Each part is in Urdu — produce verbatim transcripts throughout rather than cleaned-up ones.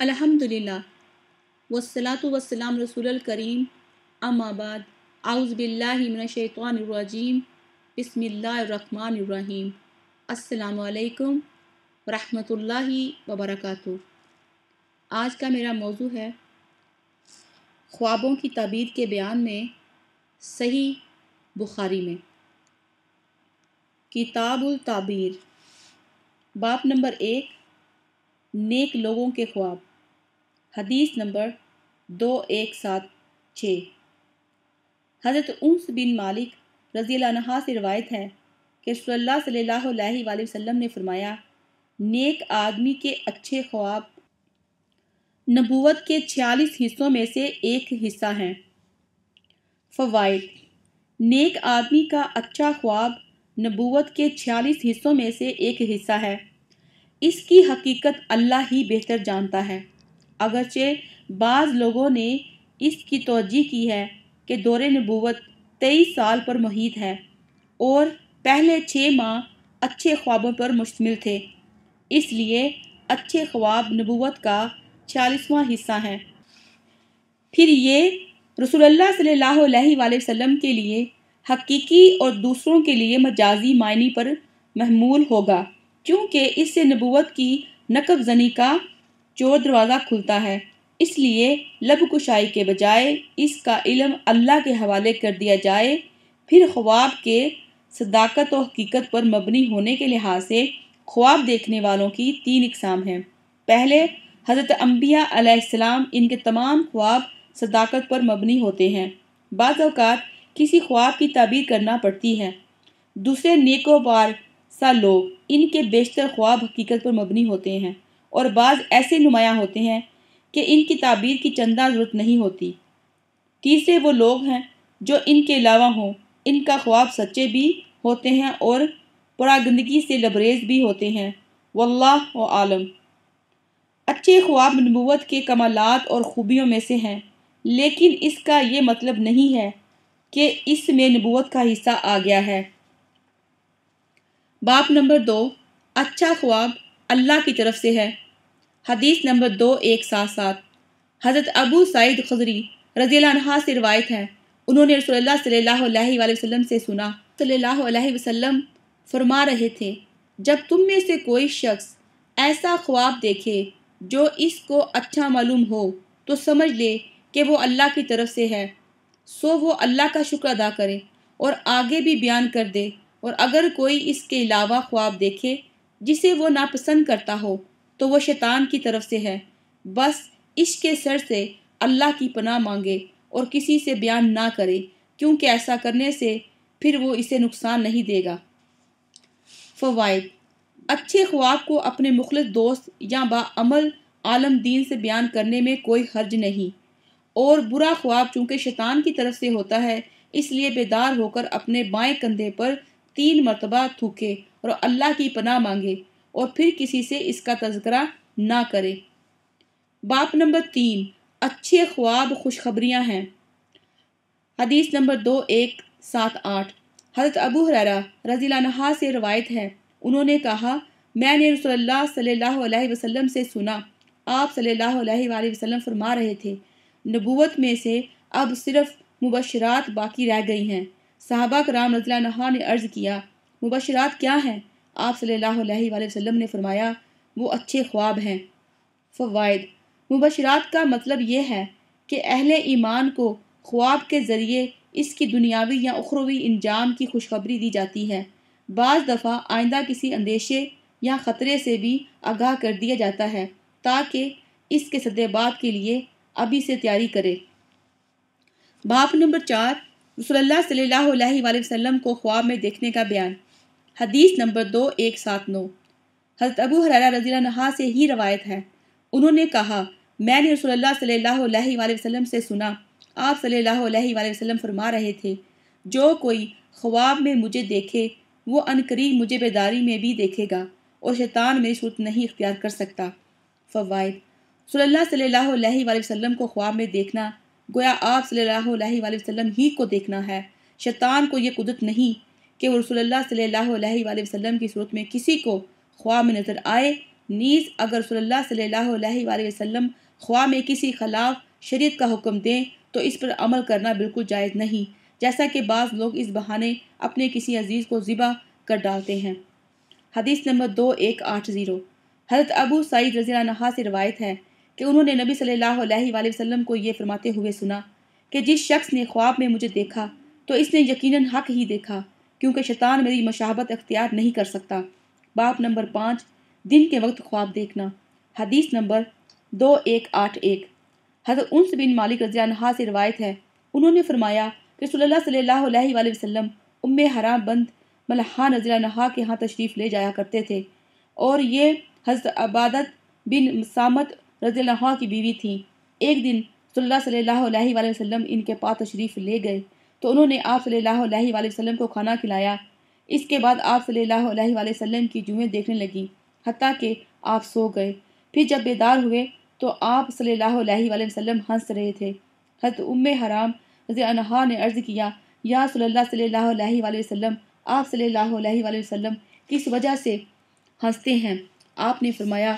अल्हम्दुलिल्लाह वस्सलातु वस्सलाम रसूलुल करीम अम्मा बाद आउज़ु बिल्लाहि मिनश शैतानिर रजीम बिस्मिल्लाहिर रहमानिर रहीम अस्सलामु अलैकुम रहमतुल्लाहि व बरकातुहू। आज का मेरा मौजू है ख्वाबों की ताबीर के बयान में सही बुखारी में। किताबुल ताबीर बाब नंबर एक, नेक लोगों के ख्वाब। हदीस नंबर दो एक सात छः। हज़रत उन्स बिन मालिक रज़ियल्लाहु अन्हा से रिवायत है कि रसूलुल्लाह सल्लल्लाहु अलैहि वसल्लम ने फरमाया, नेक आदमी के अच्छे ख्वाब नबूवत के छियालीस हिस्सों में से एक हिस्सा हैं। फ़वाइद, नेक आदमी का अच्छा ख्वाब नबूवत के छियालीस हिस्सों में से एक हिस्सा है। इसकी हकीकत अल्लाह ही बेहतर जानता है। अगरचे बाज़ लोगों ने इसकी तौजीह की है कि दौरे नबूवत तेईस साल पर मुहित है और पहले छः माह अच्छे ख्वाबों पर मुश्तमिल थे, इसलिए अच्छे ख्वाब नबूवत का छियालीसवां हिस्सा हैं। फिर ये रसूलुल्लाह सल्लल्लाहु अलैहि वसल्लम के लिए हकीकी और दूसरों के लिए मजाजी मायने पर महमूल होगा, क्योंकि इससे नबूवत की नकब ज़नी का चोर दरवाज़ा खुलता है। इसलिए लब कुशाई के बजाय इसका इल्म अल्लाह के हवाले कर दिया जाए। फिर ख्वाब के सदाकत और हकीकत पर मबनी होने के लिहाज से ख्वाब देखने वालों की तीन इकसाम हैं। पहले हज़रत अंबिया अलैहिस्सलाम, इनके तमाम ख्वाब सदाकत पर मबनी होते हैं। बाज़ औक़ात किसी ख्वाब की ताबीर करना पड़ती है। दूसरे नेकोबार सा लोग, इनके बेशतर ख्वाब हकीकत पर मबनी होते हैं और बाज़ ऐसे नुमायाँ होते हैं कि इनकी ताबीर की चंदा ज़रूरत नहीं होती। तीसरे वो लोग हैं जो इनके अलावा हों, इनका ख्वाब सच्चे भी होते हैं और परागंदगी से लबरेज भी होते हैं। वल्लाहु आलम। अच्छे ख्वाब नबूवत के कमालात और खूबियों में से हैं, लेकिन इसका ये मतलब नहीं है कि इसमें नबूवत का हिस्सा आ गया है। बाब नंबर दो, अच्छा ख्वाब अल्लाह की तरफ से है। हदीस नंबर दो एक सात सात। हज़रत अबू सईद खुदरी रज़ियल्लाहु अन्हा से रिवायत है, उन्होंने रसूलुल्लाह सल्लल्लाहु अलैहि वसल्लम से सुना, सल्लल्लाहु अलैहि वसल्लम फरमा रहे थे, जब तुम में से कोई शख्स ऐसा ख्वाब देखे जो इसको अच्छा मालूम हो तो समझ ले कि वो अल्लाह की तरफ से है। सो वो अल्लाह का शुक्र अदा करे और आगे भी बयान कर दे। और अगर कोई इसके अलावा ख्वाब देखे जिसे वो नापसंद करता हो तो वो शैतान की तरफ से है। बस इसके सर से अल्लाह की पनाह मांगे और किसी से बयान ना करे, क्योंकि ऐसा करने से फिर वो इसे नुकसान नहीं देगा। फ़वाइद, अच्छे ख्वाब को अपने मुखलिस दोस्त या बाअमल आलम दीन से बयान करने में कोई हर्ज नहीं। और बुरा ख्वाब चूँकि शैतान की तरफ से होता है, इसलिए बेदार होकर अपने बाएं कंधे पर तीन मरतबा थूके और अल्लाह की पनाह मांगे और फिर किसी से इसका तज़किरा ना करे। बाब नंबर तीन, अच्छे ख्वाब खुशखबरियाँ हैं। हदीस नंबर दो एक सात आठ। हज़रत अबू हुरैरा रज़ियल्लाहु अन्हु से रवायत है, उन्होंने कहा, मैंने रसूलुल्लाह सल्लल्लाहु अलैहि वसल्लम से सुना, आप सल्लल्लाहु अलैहि वसल्लम फरमा रहे थे, नबूवत में से अब सिर्फ मुबशरात बाकी रह गई हैं। सहाबा कराम रज़ियल्लाहु अन्हुम ने अर्ज़ किया, मुबशरात क्या हैं? आप सल्लल्लाहु अलैहि वसल्लम ने फरमाया, वो अच्छे ख्वाब हैं। फ़वाइद, मुबशरात का मतलब ये है कि अहले ईमान को ख्वाब के ज़रिए इसकी दुनियावी या उखरवी इंजाम की खुशखबरी दी जाती है। बाज़ दफ़ा आइंदा किसी अंदेशे या ख़तरे से भी आगाह कर दिया जाता है ताकि इसके सद्देबात के लिए अभी से तैयारी करे। बाब नंबर चार, रसूलुल्लाह सल्लल्लाहु अलैहि वसल्लम को ख्वाब में देखने का बयान। हदीस नंबर दो एक सात नौ। हज़रत अबू हुरैरा रज़ियल्लाहु अन्हु से ही रवायत है, उन्होंने कहा, मैंने रसूलुल्लाह सल्लल्लाहु अलैहि वसल्लम से सुना, आप सल्लल्लाहु अलैहि वसल्लम फरमा रहे थे, जो कोई ख्वाब में मुझे देखे वो अनकरीब मुझे बेदारी में भी देखेगा और शैतान मेरी सूरत नहीं इख्तियार कर सकता। फ़वाइद, रसूलुल्लाह सल्लल्लाहु अलैहि वसल्लम को ख्वाब में देखना गोया आप सल्लल्लाहु अलैहि वसल्लम ही को देखना है। शैतान को ये कुदरत नहीं कि वो रसूलुल्लाह सल्लल्लाहु अलैहि वसल्लम की सूरत में किसी को ख्वाब में नज़र आए, نیز اگر رسول اللہ صلی اللہ علیہ وآلہ وسلم خواہ میں کسی خلاف شریعت کا حکم دیں تو اس پر عمل کرنا بالکل جائز نہیں، جیسا کہ بعض لوگ اس بہانے اپنے کسی عزیز کو ذبح کر ڈالتے ہیں۔ حدیث نمبر دو ایک آٹھ زیرو۔ حضرت ابو سعید رضی اللہ عنہ سے روایت ہے کہ انہوں نے نبی صلی اللہ علیہ وآلہ وسلم کو یہ فرماتے ہوئے سنا کہ جس شخص نے خواب میں مجھے دیکھا تو اس نے یقیناً حق ہی دیکھا، کیونکہ شیطان میری مشابہت اختیار نہیں کر سکتا۔ باب نمبر پانچ، دن کے وقت خواب دیکھنا۔ حدیث نمبر دو ایک آٹھ ایک۔ حضرت انس بن مالک رضی اللہ عنہ سے روایت ہے، انہوں نے فرمایا کہ رسول اللہ صلی اللہ علیہ وآلہ وسلم ام حرام بنت ملحان رضی اللہ عنہ کے ہاں تشریف لے جایا کرتے تھے، اور یہ حضرت عبادت بن سامت رضی اللہ عنہ کی بیوی تھیں۔ ایک دن رسول اللہ صلی اللہ علیہ وآلہ وسلم ان کے پاس تشریف لے گئے تو انہوں نے آپ صلی اللہ علیہ وآلہ وسلم کو کھانا کھلایا۔ اس کے بعد آپ صلی اللہ علیہ وآلہ وسلم کی جوئیں دیکھنے لگیں حتیٰ کہ آپ سو گئے۔ پھر جب بیدار ہوئے تو آپ صلی اللہ علیہ وآلہ وسلم ہنس رہے تھے۔ حضرت ام حرام رضی اللہ عنہا نے عرض کیا، یا رسول اللہ صلی اللہ علیہ وآلہ وسلم، آپ صلی اللہ علیہ وآلہ وسلم کس وجہ سے ہنستے ہیں؟ آپ نے فرمایا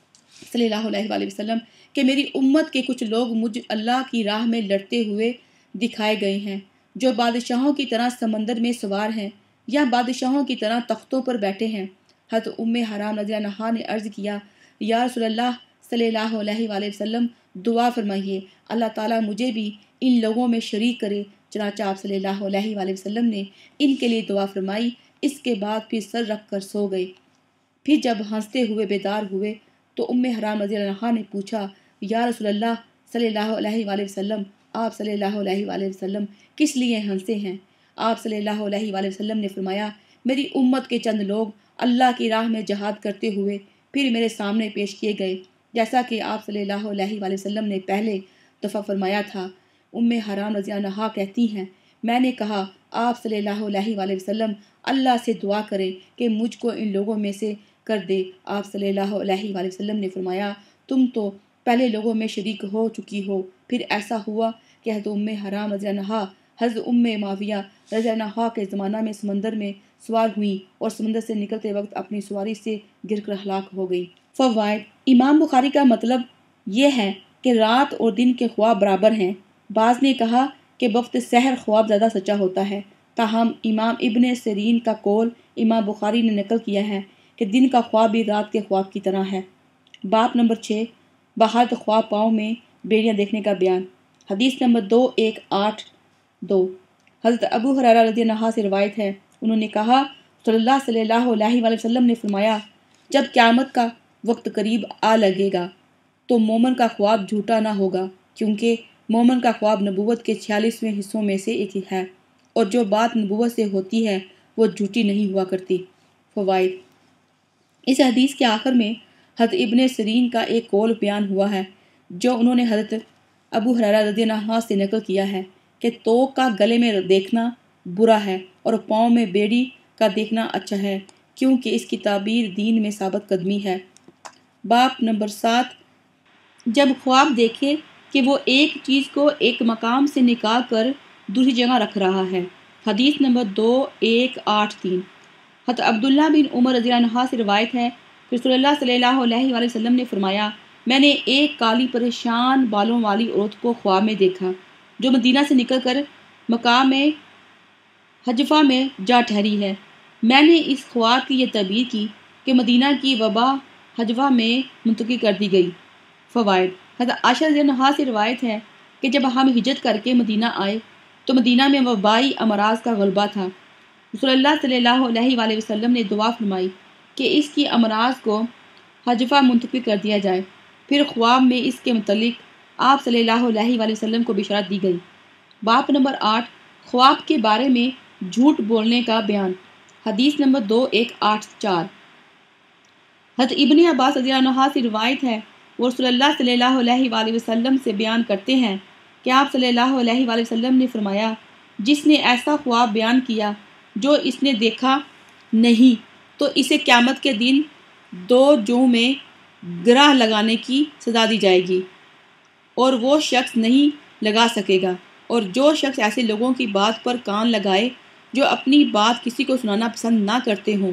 صلی اللہ علیہ وآلہ وسلم کہ میری امت کے کچھ لوگ مجھ اللہ کی راہ میں لڑتے ہوئے دکھائے گئے ہیں، جو بادشاہوں کی طرح سمندر میں سوار ہیں یا بادشاہوں کی طرح تختوں پر بیٹھے ہیں۔ حضرت ام حرام رضی اللہ عنہا نے عرض کیا، یا رسول اللہ صلی اللہ علیہ وآلہ وسلم دعا فرمائیے اللہ تعالیٰ مجھے بھی ان لوگوں میں شریک کرے۔ چنانچہ آپ صلی اللہ علیہ وآلہ وسلم نے ان کے لیے دعا فرمائی، اس کے بعد پھر سر رکھ کر سو گئے۔ پھر جب ہنستے ہوئے بیدار ہوئے تو ام حرام رضی اللہ عنہا نے پوچھا، یا رسول اللہ صلی اللہ علیہ وآلہ وسلم، آپ صلی اللہ علیہ وآلہ وسلم کس لیے ہنسے ہیں؟ آپ صلی اللہ علیہ وآلہ وسلم نے فرمایا، میری امت کے چند لوگ اللہ کی راہ میں جہاد کرتے ہوئے پھر میرے سامنے پیش کیے گئے، جیسا کہ آپ صلی اللہ علیہ وآلہ وسلم نے پہلے دفعہ فرمایا تھا۔ ام حرام رضی اللہ عنہا کہتی ہیں، میں نے کہا آپ صلی اللہ علیہ وآلہ وسلم اللہ سے دعا کریں کہ مجھ کو ان لوگوں میں سے کر دے۔ آپ صلی اللہ علیہ وآلہ وسلم نے فرمایا، تم تو پہلے لوگوں میں شریک ہو چکی ہو۔ پھر ایسا ہوا کہ حضرت ام حرام رضی اللہ عنہا حضرت ام معاویہ رضی اللہ عنہ کے زمانہ میں سمندر میں سوار ہوئیں اور سمندر سے نکلتے وقت اپنی سواری سے گر کر ہلاک ہو گئی۔ فوائد۔ امام بخاری کا مطلب یہ ہے کہ رات اور دن کے خواب برابر ہیں۔ بعض نے کہا کہ وقت سحر خواب زیادہ سچا ہوتا ہے، تاہم امام ابن سیرین کا قول امام بخاری نے نقل کیا ہے کہ دن کا خواب بھی رات کے خواب کی طرح ہے۔ باب نمبر چھ، بہارت خواب پاؤں میں بیڑیاں دیکھنے کا بیان۔ حدیث نمبر دو ایک آٹھ دو۔ حضرت ابو ہریرہ رضی اللہ عنہ سے روایت ہے، انہوں نے کہا صلی اللہ صلی اللہ علیہ وآلہ وسلم نے فرمایا، جب قیامت کا وقت قریب آ لگے گا تو مومن کا خواب جھوٹا نہ ہوگا، کیونکہ مومن کا خواب نبوت کے چھیالیسویں حصوں میں سے ایک ہے، اور جو بات نبوت سے ہوتی ہے وہ جھوٹی نہیں ہوا کرتی۔ فوائد۔ اس حدیث کے آخر میں حضرت ابن سیرین کا ایک قول بیان ہوا ہے جو انہوں نے حضرت ابو ہریرہ رضی اللہ عنہ سے نقل کیا ہے کہ توق کا گلے میں دیکھنا برا ہے اور پاؤں میں بیڑی کا دیکھنا اچھا ہے، کیونکہ اس کی تعبیر دین میں ثابت قدمی ہے۔ باب نمبر سات، جب خواب دیکھے کہ وہ ایک چیز کو ایک مقام سے نکال کر دوسری جگہ رکھ رہا ہے۔ حدیث نمبر دو ایک آٹھ تین۔ حضرت عبداللہ بن عمر رضی اللہ عنہ سے روایت ہے کہ رسول اللہ صلی اللہ علیہ وآلہ وسلم نے فرمایا، میں نے ایک کالی پریشان بالوں والی عورت کو خواب میں دیکھا جو مدینہ سے نکل کر مقام حجفہ میں جا ٹھہری ہے۔ میں نے اس خواب کی یہ تعبیر کی کہ مدینہ کی وبا حجفہ میں منتقل کر دی گئی۔ فوائد۔ حضرت عائشہ رضی اللہ عنہا سے روایت ہے کہ جب ہم ہجرت کر کے مدینہ آئے تو مدینہ میں وبائی امراض کا غلبہ تھا۔ رسول اللہ صلی اللہ علیہ وآلہ وسلم نے دعا فرمائی کہ اس کی امراض کو حجفہ منتقل کر دیا جائے۔ پھر خواب میں اس کے متعلق آپ صلی اللہ علیہ وآلہ وسلم کو بشارت دی گئی۔ باب نمبر آٹھ، خواب کے بارے میں جھوٹ بولنے کا بیان۔ حدیث نمبر دو ایک آٹھ چار۔ حضرت ابن عباس رضی اللہ عنہ سے روایت ہے، وہ رسول اللہ صلی اللہ علیہ وآلہ وسلم سے بیان کرتے ہیں کہ آپ صلی اللہ علیہ وآلہ وسلم نے فرمایا، جس نے ایسا خواب بیان کیا جو اس نے دیکھا نہیں تو اسے قیامت کے دن دو جوں میں گرہ لگانے کی سزا دی جائے گی اور وہ شخص نہیں لگا سکے گا۔ اور جو شخص ایسے لوگوں کی بات پر کان لگائے جو اپنی بات کسی کو سنانا پسند نہ کرتے ہوں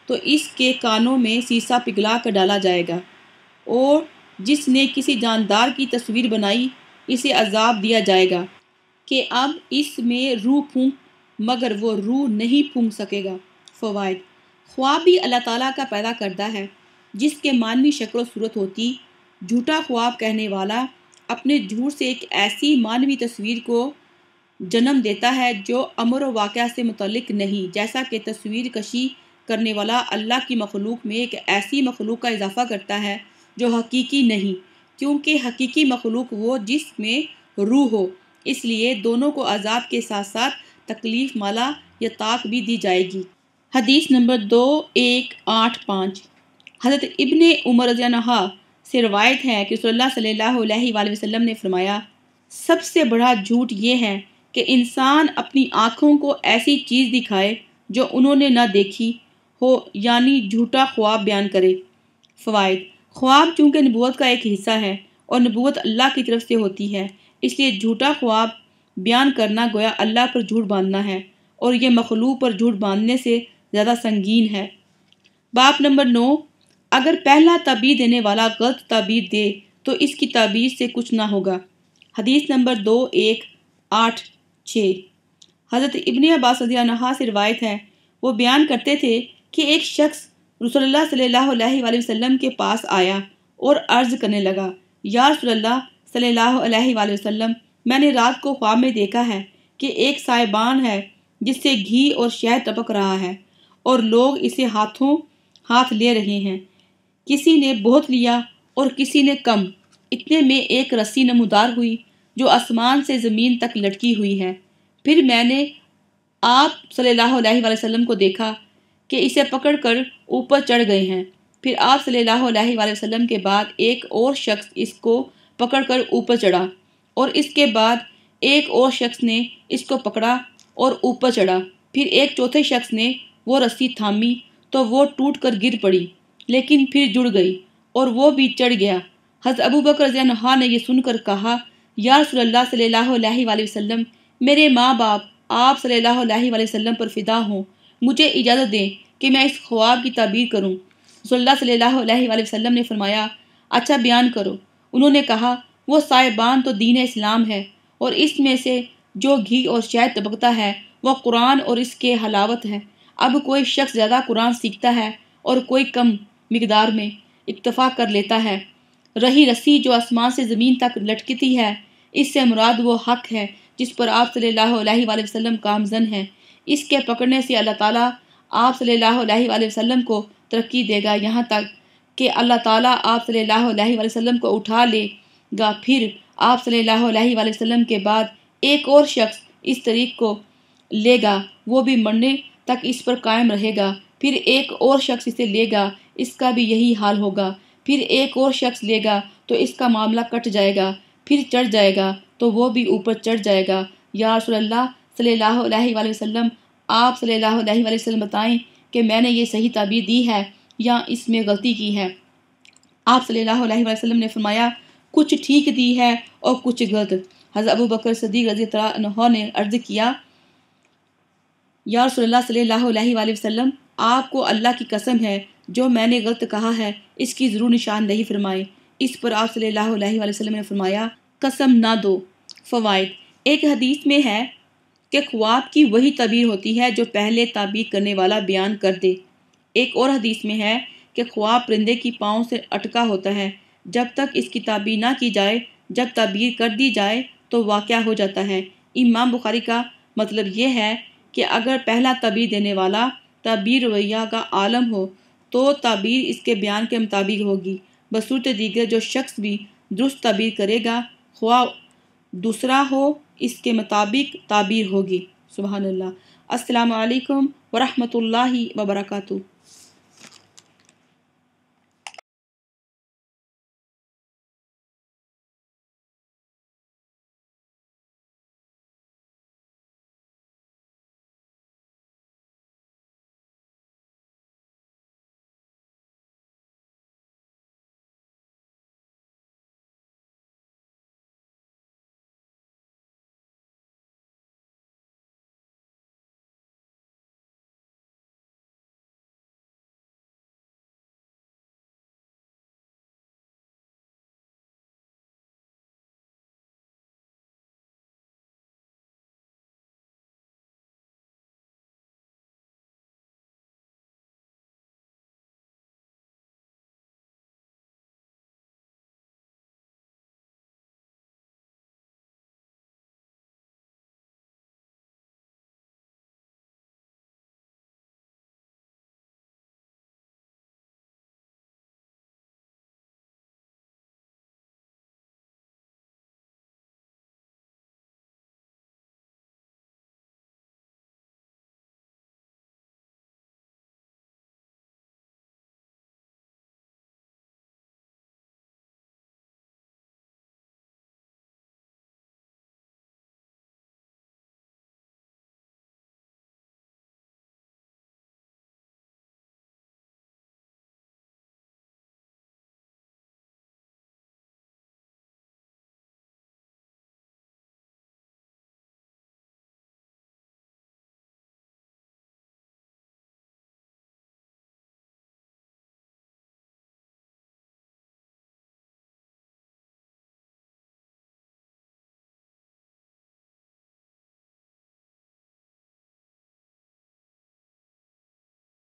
تو اس کے کانوں میں سیسا پگھلا کر ڈالا جائے گا، اور جس نے کسی جاندار کی تصویر بنائی اسے عذاب دیا جائے گا کہ اب اس میں روح پھونک، مگر وہ روح نہیں پھونک سکے گا۔ فوائد: خواب بھی اللہ تعالیٰ کا پیدا کردہ ہے جس کے معنوی شکل و صورت ہوتی۔ جھوٹا خواب کہنے والا اپنے جھوٹ سے ایک ایسی معنوی تصویر کو جنم دیتا ہے جو امر و واقعہ سے متعلق نہیں، جیسا کہ تصویر کشی کرنے والا اللہ کی مخلوق میں ایک ایسی مخلوق کا اضافہ کرتا ہے جو حقیقی نہیں، کیونکہ حقیقی مخلوق وہ جس میں روح ہو۔ اس لیے دونوں کو عذاب کے ساتھ ساتھ تکلیف مالا یا طاق بھی دی جائے گی۔ حدیث نمبر دو ایک آٹھ پانچ۔ حضرت ابن عمر رضی اللہ عنہ سے روایت ہے کہ رسول اللہ صلی اللہ علیہ وآلہ وسلم نے فرمایا، سب سے بڑا جھوٹ یہ ہے کہ انسان اپنی آنکھوں کو ایسی چیز دکھائے جو انہوں نے نہ دیکھی ہو، یعنی جھوٹا خواب بیان کرے۔ فوائد: خواب چونکہ نبوت کا ایک حصہ ہے اور نبوت اللہ کی طرف سے ہوتی ہے، اس لیے جھوٹا خواب بیان کرنا گویا اللہ پر جھوٹ باندھنا ہے، اور یہ مخلوق پر جھوٹ باندھنے سے زیادہ سنگین ہے۔ باب نمبر نو، اگر پہلا تعبیر دینے والا غلط تعبیر دے تو اس کی تعبیر سے کچھ نہ ہوگا۔ حدیث نمبر دو ایک آٹھ چھ۔ حضرت ابن عباس رضی اللہ عنہ سے روایت ہے، وہ بیان کرتے تھے کہ ایک شخص رسول اللہ صلی اللہ علیہ وآلہ وسلم کے پاس آیا اور عرض کرنے لگا، یا رسول اللہ صلی اللہ علیہ وآلہ وسلم، میں نے رات کو خواب میں دیکھا ہے کہ ایک سائبان ہے جس سے گھی اور شہد ٹپک رہا ہے اور لوگ اسے ہاتھوں ہاتھ لے رہے ہیں، کسی نے بہت لیا اور کسی نے کم، اتنے میں ایک رسی نمودار ہوئی جو آسمان سے زمین تک لٹکی ہوئی ہے۔ پھر میں نے آپ صلی اللہ علیہ وآلہ وسلم کو دیکھا کہ اسے پکڑ کر اوپر چڑھ گئے ہیں۔ پھر آپ صلی اللہ علیہ وآلہ وسلم کے بعد ایک اور شخص اس کو پکڑ کر اوپر چڑھا، اور اس کے بعد ایک اور شخص نے اس کو پکڑا اور اوپر چڑھا۔ پھر ایک چوتھے شخص نے وہ رسی تھامی تو وہ ٹوٹ کر گر پڑی، لیکن پھر جڑ گئی اور وہ بھی چڑھ گیا۔ حضرت ابو بکر رضی اللہ عنہ نے یہ سن کر کہا، یا رسول اللہ صلی اللہ علیہ وآلہ وسلم، میرے ماں باپ آپ صلی اللہ علیہ وآلہ وسلم پر فدا ہوں، مجھے اجازت دیں کہ میں اس خواب کی تعبیر کروں۔ رسول اللہ صلی اللہ علیہ وآلہ وسلم نے فرمایا، اچھا بیان کرو۔ انہوں نے کہا، وہ سائبان تو دین اسلام ہے، اور اس میں سے جو گھی اور شہد ٹپکتا ہے وہ قرآن اور اس کے حلاوت ہے۔ اب کوئی شخص زیادہ قرآن سیکھتا ہے اور کوئی کم مقدار میں اکتفا کر لیتا ہے۔ رہی رسی جو آسمان سے زمین تک لٹکتی ہے، اس سے مراد وہ حق ہے جس پر آپ صلی اللہ علیہ وآلہ وسلم کامزن ہیں۔ اس کے پکڑنے سے اللہ تعالیٰ آپ صلی اللہ علیہ وآلہ وسلم کو ترقی دے گا، یہاں تک کہ اللہ تعالیٰ آپ صلی اللہ علیہ وآلہ وسلم کو اٹھا لے گا۔ پھر آپ صلی اللہ علیہ وآلہ وسلم کے بعد ایک اور شخص اس طریق کو لے گا، وہ بھی مرنے تک اس پر قائم رہے گا۔ پھر ایک اور شخص اسے لے گا، اس کا بھی یہی حال ہوگا۔ پھر ایک اور شخص لے گا تو اس کا معاملہ کٹ جائے گا، پھر چڑھ جائے گا تو وہ بھی اوپر چڑھ جائے گا۔ یا رسول اللہ صلی اللہ علیہ وآلہ وسلم، آپ صلی اللہ علیہ وآلہ وسلم بتائیں کہ میں نے یہ صحیح تعبیر دی ہے یا اس میں غلطی کی ہے؟ آپ صلی اللہ علیہ وآلہ وسلم نے فرمایا، کچھ ٹھیک دی ہے اور کچھ غلط۔ حضرت ابو بکر صدیق رضی اللہ عنہ نے عرض کیا، یا رسول اللہ صلی اللہ علیہ وآلہ وسلم، آپ کو اللہ کی قسم ہے جو میں نے غلط کہا ہے اس کی ضرور نشاندہی فرمائیں۔ اس پر آپ صلی اللہ علیہ وآلہ وسلم نے فرمایا، قسم نہ دو۔ فوائد: ایک حدیث میں ہے کہ خواب کی وہی تعبیر ہوتی ہے جو پہلے تعبیر کرنے والا بیان کر دے۔ ایک اور حدیث میں ہے کہ خواب پرندے کی پاؤں سے اٹکا ہوتا ہے جب تک اس کی تعبیر نہ کی جائے، جب تعبیر کر دی جائے تو واقعہ ہو جاتا ہے۔ امام بخاری کا مطلب یہ ہے کہ اگر پہلا تعبیر دینے والا تعبیر رویہ کا عالم ہو تو تعبیر اس کے بیان کے مطابق ہوگی، بصورت دیگر جو شخص بھی درست تعبیر کرے گا، خواہ دوسرا ہو، اس کے مطابق تعبیر ہوگی۔ سبحان اللہ۔ السلام علیکم ورحمۃ اللہ وبرکاتہ۔